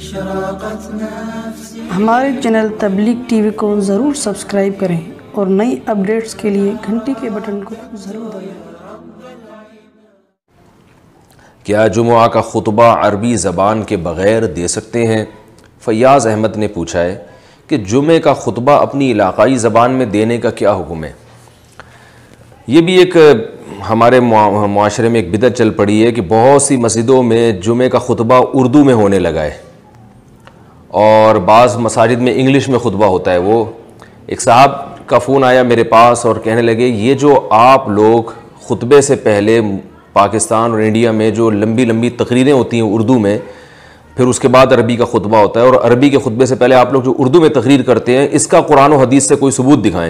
हमारे चैनल तबलीग टीवी को ज़रूर सब्सक्राइब करें और नई अपडेट्स के लिए घंटी के बटन को ज़रूर दबाएं। क्या जुमुआ का खुतबा अरबी ज़बान के बग़ैर दे सकते हैं? फ़याज़ अहमद ने पूछा है कि जुमे का खुतबा अपनी इलाक़ाई ज़बान में देने का क्या हुक्म है। ये भी एक हमारे मुआशरे में एक बिदअत चल पड़ी है कि बहुत सी मस्जिदों में जुमे का खुतबा उर्दू में होने लगा है और बाज़ मसाजिद में इंग्लिश में खुतबा होता है। वो एक साहब का फ़ोन आया मेरे पास और कहने लगे ये जो आप लोग खुतबे से पहले पाकिस्तान और इंडिया में जो लंबी लंबी तकरीरें होती हैं उर्दू में, फिर उसके बाद अरबी का खुतबा होता है और अरबी के खुतबे से पहले आप लोग जो उर्दू में तकरीर करते हैं, इसका कुरान और हदीस से कोई सबूत दिखाएं।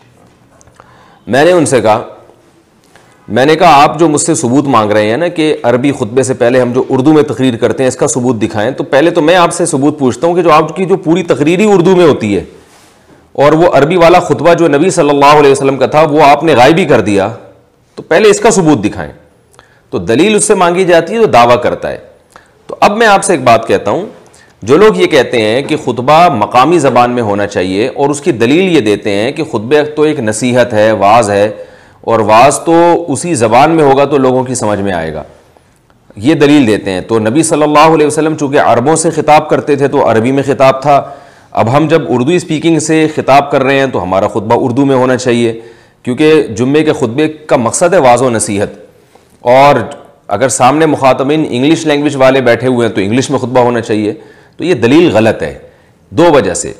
मैंने कहा आप जो मुझसे सबूत मांग रहे हैं ना कि अरबी खुतबे से पहले हम जो उर्दू में तकरीर करते हैं इसका सबूत दिखाएं, तो पहले तो मैं आपसे सबूत पूछता हूं कि जो आपकी जो पूरी तकरीर ही उर्दू में होती है और वो अरबी वाला खुतबा जो नबी सल्लल्लाहु अलैहि वसल्लम का था वो आपने गायब ही कर दिया, तो पहले इसका सबूत दिखाएं। तो दलील उससे मांगी जाती है तो दावा करता है। तो अब मैं आपसे एक बात कहता हूं, जो लोग ये कहते हैं कि खुतबा मकामी ज़बान में होना चाहिए और उसकी दलील ये देते हैं कि खुतबे तो एक नसीहत है, वाज है और वाज तो उसी ज़बान में होगा तो लोगों की समझ में आएगा, ये दलील देते हैं। तो नबी सल्लल्लाहु अलैहि वसल्लम चूँकि अरबों से खिताब करते थे तो अरबी में खिताब था। अब हम जब उर्दू स्पीकिंग से खिताब कर रहे हैं तो हमारा खुतबा उर्दू में होना चाहिए, क्योंकि जुम्मे के खुतबे का मकसद है वाज़ व नसीहत। और अगर सामने मुखातबिन इंग्लिश लैंग्वेज वाले बैठे हुए हैं तो इंग्लिश में खुतबा होना चाहिए। तो ये दलील गलत है दो वजह से।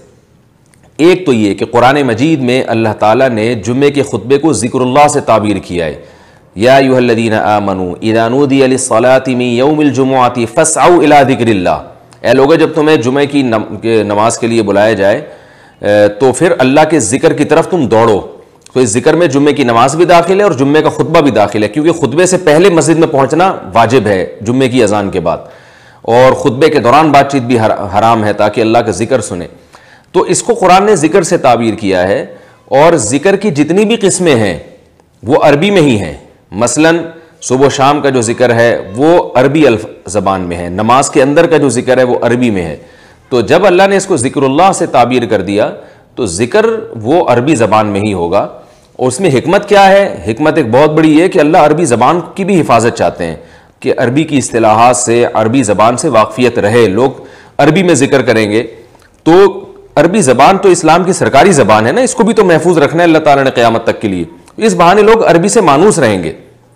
एक तो ये कि कुरान मजीद में अल्लाह ताला ने जुम्मे के खुतबे को ज़िक्रुल्लाह से ताबीर किया है। या अय्युहल्लज़ीना आमनू इज़ा नूदिया लिस्सलाति मिन यौमिल जुमुअति फ़स्अऊ इला ज़िक्रिल्लाह, ऐ लोगों जब तुम्हें जुमे की नमाज के लिए बुलाया जाए तो फिर अल्लाह के ज़िक्र की तरफ तुम दौड़ो। तो इस ज़िक्र में जुम्मे की नमाज भी दाखिल है और जुम्मे का खुतबा भी दाखिल है, क्योंकि खुतबे से पहले मस्जिद में पहुंचना वाजिब है जुम्मे की अजान के बाद, और खुतबे के दौरान बातचीत भी हराम है ताकि अल्लाह का जिक्र सुने। तो इसको कुरान ने जिक्र से ताबीर किया है और जिक्र की जितनी भी किस्में हैं वो अरबी में ही हैं। मसलन सुबह शाम का जो जिक्र है वो अरबी ज़बान में है, नमाज के अंदर का जो जिक्र है वो अरबी में है। तो जब अल्लाह ने इसको ज़िक्रुल्लाह से ताबीर कर दिया तो जिक्र वो अरबी ज़बान में ही होगा। और उसमें हिकमत क्या है? हिकमत एक बहुत बड़ी है कि अल्लाह अरबी ज़बान की भी हिफाजत चाहते हैं कि अरबी की इस्तिलाहात से, अरबी ज़बान से वाक़फ़ियत रहे, लोग अरबी में ज़िक्र करेंगे। तो अरबी ज़बान तो इस्लाम की सरकारी ज़बान है ना, इसको भी तो महफूज रखना है अल्लाह ताला ने क़यामत तक के लिए। इस बहाने लोग अरबी से मानूस रहेंगे।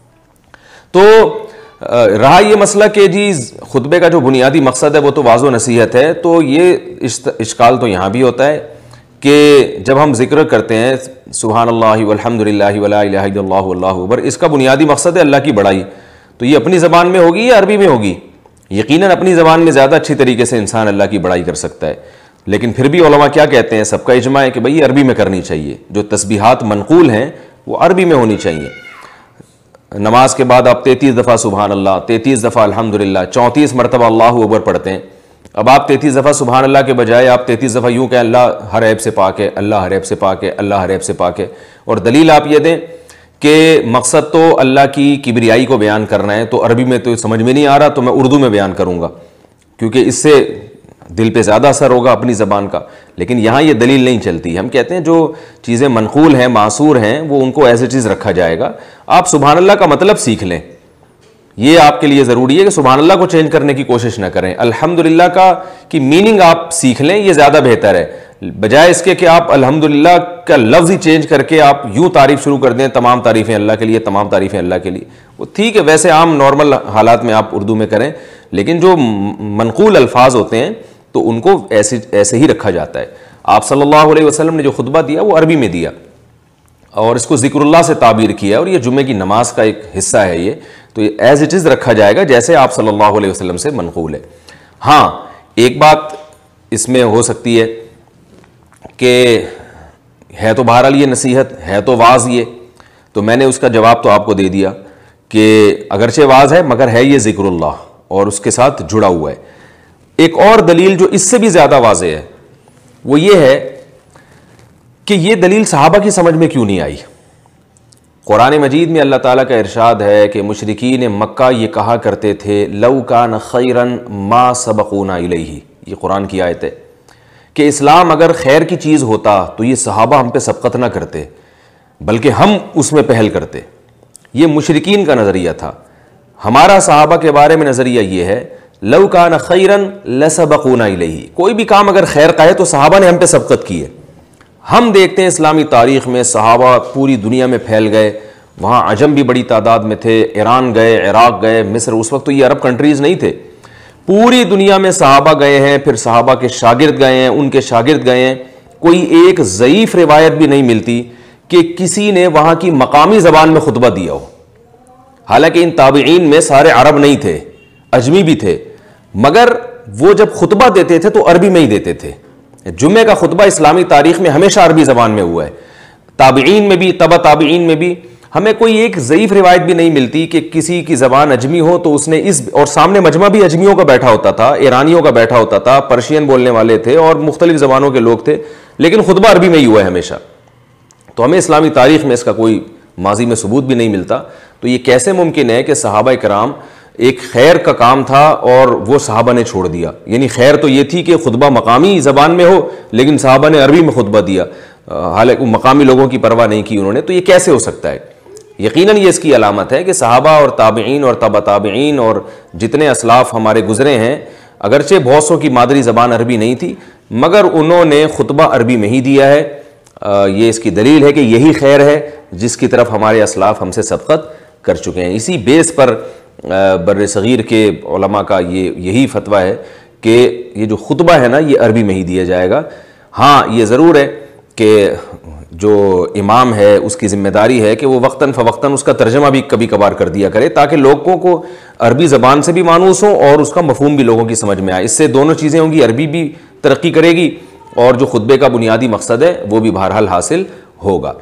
तो रहा ये मसला कि जी खुतबे का जो बुनियादी मकसद है वो तो वाज़ो नसीहत है, तो ये इश्काल तो यहाँ भी होता है कि जब हम जिक्र करते हैं सुबहानल्लाहि वल्हम्दुलिल्लाहि वला इलाहा इल्लल्लाहु वल्लाहु अकबर, इसका बुनियादी मकसद है अल्लाह की बड़ाई, तो ये अपनी ज़बान में होगी या अरबी में होगी? यकीनन अपनी ज़बान में ज़्यादा अच्छी तरीके से इंसान अल्लाह की बड़ाई कर सकता है। लेकिन फिर भी उलमा क्या कहते हैं, सबका इजमा है कि भाई अरबी में करनी चाहिए। जो तस्बीहात मनकूल हैं वो अरबी में होनी चाहिए। नमाज के बाद आप 33 दफ़ा सुबहान अल्लाह, 33 दफ़ा अल्हम्दुलिल्लाह, 34 मरतबा अल्लाहु अकबर पढ़ते हैं। अब आप 33 दफ़ा सुबहान अल्लाह के बजाय आप 33 दफ़ा यूँ कहें अल्लाह हर ऐब से पाक है, अल्लाह हर ऐब से पाक है, अल्लाह हर ऐब से पाक है। और दलील आप ये दें कि मकसद तो अल्लाह की किबरियाई को बयान करना है, तो अरबी में तो समझ में नहीं आ रहा तो मैं उर्दू में बयान करूँगा, क्योंकि इससे दिल पे ज़्यादा असर होगा अपनी ज़बान का। लेकिन यहाँ ये दलील नहीं चलती। हम कहते हैं जो चीज़ें मनकूल हैं, मासूर हैं, वो उनको एज इट इज़ रखा जाएगा। आप सुबहान अल्लाह का मतलब सीख लें, ये आपके लिए ज़रूरी है कि सुबहान अल्लाह को चेंज करने की कोशिश ना करें। अल्हम्दुलिल्लाह की मीनिंग आप सीख लें, ये ज़्यादा बेहतर है, बजाय इसके कि आप अल्हम्दुलिल्लाह का लफ्ज़ ही चेंज करके आप यूँ तारीफ़ शुरू कर दें, तमाम तारीफ़ें अल्लाह के लिए, तमाम तारीफ़ें अल्लाह के लिए। वो ठीक है, वैसे आम नॉर्मल हालात में आप उर्दू में करें, लेकिन जो मनकूल अल्फाज होते हैं तो उनको ऐसे ही रखा जाता है। आप सल्लल्लाहु अलैहि वसल्लम ने जो खुतबा दिया वो अरबी में दिया और इसको ज़िक्रुल्लाह से ताबीर किया, और ये जुम्मे की नमाज का एक हिस्सा है ये, तो ये एज इट इज़ रखा जाएगा जैसे आप सल्लल्लाहु अलैहि वसल्लम से मनकूल है। हाँ, एक बात इसमें हो सकती है कि है तो बहरहाल ये नसीहत है, तो वाज ये, तो मैंने उसका जवाब तो आपको दे दिया कि अगरचे वाज है मगर है ये ज़िक्रुल्लाह और उसके साथ जुड़ा हुआ है। एक और दलील जो इससे भी ज़्यादा वाज़े है वो ये है कि ये दलील सहाबा की समझ में क्यों नहीं आई। कुरान मजीद में अल्लाह ताला का इरशाद है कि मुशरिकीन मक्का ये कहा करते थे लौ कान खैरन मा सबक़ूना इलैहि, ये कुरान की आयत है कि इस्लाम अगर खैर की चीज़ होता तो ये सहाबा हम पे सबकत ना करते, बल्कि हम उसमें पहल करते। ये मुशरिकीन का नज़रिया था। हमारा सहाबा के बारे में नज़रिया ये है, लव कान खैरन लसबकूना इलैहि, कोई भी काम अगर खैर का है तो सहाबा ने हम पे सबकत की है। हम देखते हैं इस्लामी तारीख़ में सहाबा पूरी दुनिया में फैल गए, वहाँ अजम भी बड़ी तादाद में थे, ईरान गए, इराक़ गए, मिस्र, उस वक्त तो ये अरब कंट्रीज़ नहीं थे, पूरी दुनिया में सहाबा गए हैं, फिर सहाबा के शागिर्द गए हैं, उनके शागिर्द गए हैं। कोई एक ज़ईफ़ रिवायत भी नहीं मिलती कि किसी ने वहाँ की मकामी ज़बान में खुतबा दिया हो। हालांकि इन ताबईन में सारे अरब नहीं थे, अजमी भी थे, मगर वो जब खुतबा देते थे तो अरबी में ही देते थे। जुम्मे का खुतबा इस्लामी तारीख में हमेशा अरबी ज़बान में हुआ है, ताबईन में भी, तबा ताबईन में भी। हमें कोई एक ज़ईफ़ रिवायत भी नहीं मिलती कि किसी की ज़बान अजमी हो तो उसने इस, और सामने मजमा भी अजमियों का बैठा होता था, ईरानियों का बैठा होता था, पर्शियन बोलने वाले थे और मुख्तलिफ ज़बानों के लोग थे, लेकिन खुतबा अरबी में ही हुआ है हमेशा। तो हमें इस्लामी तारीख़ में इसका कोई माजी में सबूत भी नहीं मिलता। तो ये कैसे मुमकिन है कि सहाबा कराम एक खैर का काम था और वो सहाबा ने छोड़ दिया? यानी खैर तो ये थी कि खुतबा मकामी ज़बान में हो, लेकिन सहाबा ने अरबी में खुतबा दिया, हालांकि मकामी लोगों की परवाह नहीं की उन्होंने। तो ये कैसे हो सकता है? यकीनन ये इसकी अलामत है कि सहाबा और ताबईन और तबा ताबईन और जितने असलाफ हमारे गुजरे हैं, अगरचे बहुत सौ की मादरी ज़बान अरबी नहीं थी, मगर उन्होंने खुतबा अरबी में ही दिया है। ये इसकी दलील है कि यही खैर है जिसकी तरफ हमारे असलाफ हमसे सबकत कर चुके हैं। इसी बेस पर बर्र सगीर के उलमा का यही फतवा है कि ये जो खुतबा है ना, ये अरबी में ही दिया जाएगा। हाँ, ये ज़रूर है कि जो इमाम है उसकी ज़िम्मेदारी है कि वो वक्तन फ़वक्तन उसका तर्जमा भी कभी कभार कर दिया करे, ताकि लोगों को अरबी ज़बान से भी मानूस हो और उसका मफ़हूम भी लोगों की समझ में आए। इससे दोनों चीज़ें होंगी, अरबी भी तरक्की करेगी और जो खुतबे का बुनियादी मकसद है वो भी बहरहाल हासिल होगा।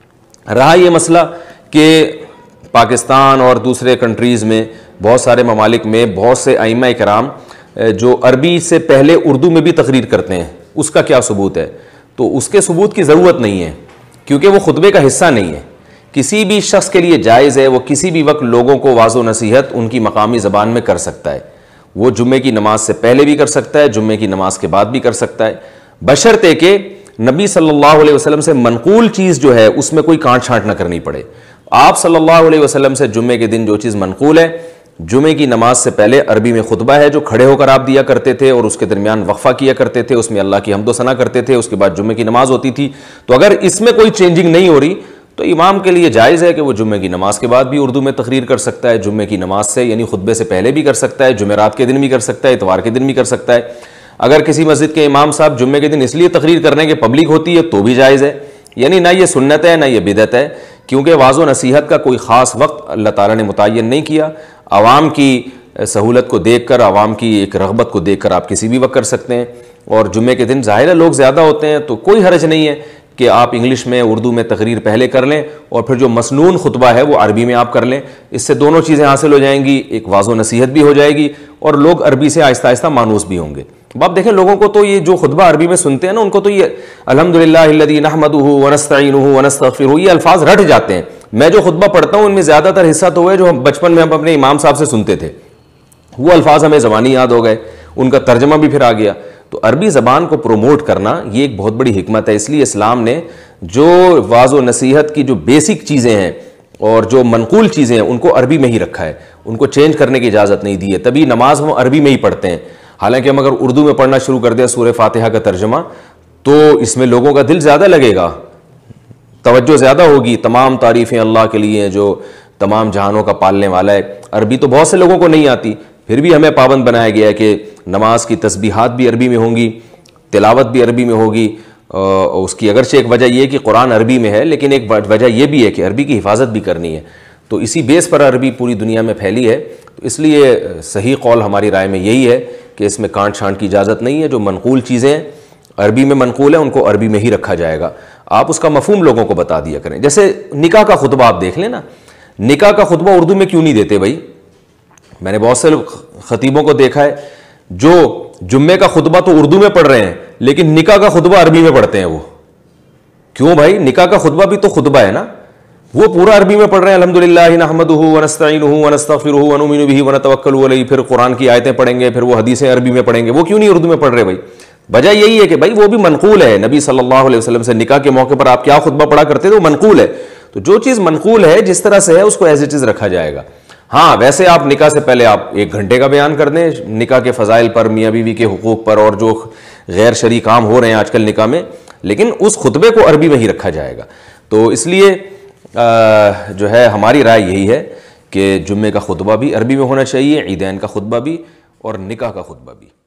रहा ये मसला कि पाकिस्तान और दूसरे कंट्रीज़ में, बहुत सारे ममालिक में बहुत से आइम्मा इकराम जो अरबी से पहले उर्दू में भी तकरीर करते हैं, उसका क्या सबूत है? तो उसके सबूत की ज़रूरत नहीं है, क्योंकि वो खुतबे का हिस्सा नहीं है। किसी भी शख्स के लिए जायज़ है, वो किसी भी वक्त लोगों को वाज़ो नसीहत उनकी मकामी ज़बान में कर सकता है। वो जुम्मे की नमाज से पहले भी कर सकता है, जुम्मे की नमाज के बाद भी कर सकता है, बशर्ते कि नबी सल्लल्लाहु अलैहि वसल्लम से मनकूल चीज़ जो है उसमें कोई काट छांट न करनी पड़े। आप सल्लल्लाहु अलैहि वसल्लम से जुम्मे के दिन जो चीज़ मनकूल है, जुम्मे की नमाज से पहले अरबी में खुतबा है जो खड़े होकर आप दिया करते थे और उसके दरमियान वक्फा किया करते थे, उसमें अल्लाह की हम्दो सना करते थे, उसके बाद जुम्मे की नमाज होती थी। तो अगर इसमें कोई चेंजिंग नहीं हो रही तो इमाम के लिए जायज़ है कि वो जुम्मे की नमाज के बाद भी उर्दू में तकरीर कर सकता है, जुम्मे की नमाज से यानी खुतबे से पहले भी कर सकता है, जुमेरात के दिन भी कर सकता है, इतवार के दिन भी कर सकता है। अगर किसी मस्जिद के इमाम साहब जुम्मे के दिन इसलिए तकरीर करने के पब्लिक होती है तो भी जायज़ है। यानी ना ये सुन्नत है ना ये बिदअत है, क्योंकि वाज़ो नसीहत का कोई ख़ास वक्त अल्लाह ताला ने मुतय्यन नहीं किया। आवाम की सहूलत को देखकर, आवाम की एक रग़बत को देखकर आप किसी भी वक्त कर सकते हैं। और जुम्मे के दिन ज़ाहिर है लोग ज़्यादा होते हैं, तो कोई हर्ज नहीं है कि आप इंग्लिश में, उर्दू में तकरीर पहले कर लें और फिर जो मसनून खुतबा है वो अरबी में आप कर लें। इससे दोनों चीज़ें हासिल हो जाएंगी, एक वाज़ो नसीहत भी हो जाएगी और लोग अरबी से आहिस्ता आहिस्ता मानूस भी होंगे। अब आप देखें, लोगों को तो ये जो खुतबा अरबी में सुनते हैं ना, उनको तो ये अल्हम्दुलिल्लाहिल्लज़ी नहमदुहु व नस्तईनुहु व नस्तग़फिरुहु ये अल्फाज रट जाते हैं। मैं जो खुतबा पढ़ता हूँ उनमें ज़्यादातर हिस्सा तो है जो हम बचपन में हम अपने इमाम साहब से सुनते थे, वो अल्फाज हमें ज़बानी याद हो गए, उनका तर्जमा भी फिर आ गया। तो अरबी ज़बान को प्रोमोट करना ये एक बहुत बड़ी हिकमत है। इसलिए इस्लाम ने जो वाज़ो नसीहत की जो बेसिक चीज़ें हैं और जो मनकूल चीज़ें हैं उनको अरबी में ही रखा है, उनको चेंज करने की इजाज़त नहीं दी है। तभी नमाज हम अरबी में ही पढ़ते हैं। हालांकि हम अगर उर्दू में पढ़ना शुरू कर दें सूरह फातिहा का तर्जमा, तो इसमें लोगों का दिल ज़्यादा लगेगा, तवज्जो ज़्यादा होगी। तमाम तारीफ़ें अल्लाह के लिए जो तमाम जहानों का पालने वाला है। अरबी तो बहुत से लोगों को नहीं आती, फिर भी हमें पाबंद बनाया गया है कि नमाज की तस्बीहात भी अरबी में होंगी, तिलावत भी अरबी में होगी। उसकी अगरचे एक वजह यह है कि कुरान अरबी में है, लेकिन एक वजह यह भी है कि अरबी की हिफाजत भी करनी है। तो इसी बेस पर अरबी पूरी दुनिया में फैली है। तो इसलिए सही कौल हमारी राय में यही है कि इसमें कांट छांट की इजाज़त नहीं है। जो मनकूल चीज़ें अरबी में मनकूल है उनको अरबी में ही रखा जाएगा। आप उसका मफहूम लोगों को बता दिया करें। जैसे निकाह का खुतबा आप देख लें ना, निकाह का खुतबा उर्दू में क्यों नहीं देते भाई? मैंने बहुत से खतीबों को देखा है जो जुम्मे का खुतबा तो उर्दू में पढ़ रहे हैं, लेकिन निकाह का खुतबा अरबी में पढ़ते हैं। वो क्यों भाई? निकाह का खुतबा भी तो खुतबा है ना। वो पूरा अरबी में पढ़ रहे हैं, अल्हम्दुलिल्लाह नहमदुहु व नस्तईनुहु व नस्तगफिरुहु व नुमिनु बिही व नतवक्कलु अलैहि, फिर कुरान की आयतें पढ़ेंगे, फिर वो हदीसें अरबी में पढ़ेंगे। वो क्यों नहीं उर्दू में पढ़ रहे भाई? वजह यही है कि भाई वो भी मनकूल है, नबी सल्लल्लाहु अलैहि वसल्लम से निकाह के मौके पर आप क्या खुतबा पढ़ा करते थे, वो मनकूल है। तो जो चीज़ मनकूल है, जिस तरह से है, उसको एज इट इज़ रखा जाएगा। हाँ, वैसे आप निकाह से पहले आप 1 घंटे का बयान कर दें, निकाह के फ़ज़ाइल पर, मियाँ बीवी के हुकूक पर, और जो गैर शरई काम हो रहे हैं आजकल निकाह में, लेकिन उस खुतबे को अरबी में ही रखा जाएगा। तो इसलिए जो है हमारी राय यही है कि जुम्मे का खुतबा भी अरबी में होना चाहिए, ईदैन का खुतबा भी और निकाह का खुतबा भी।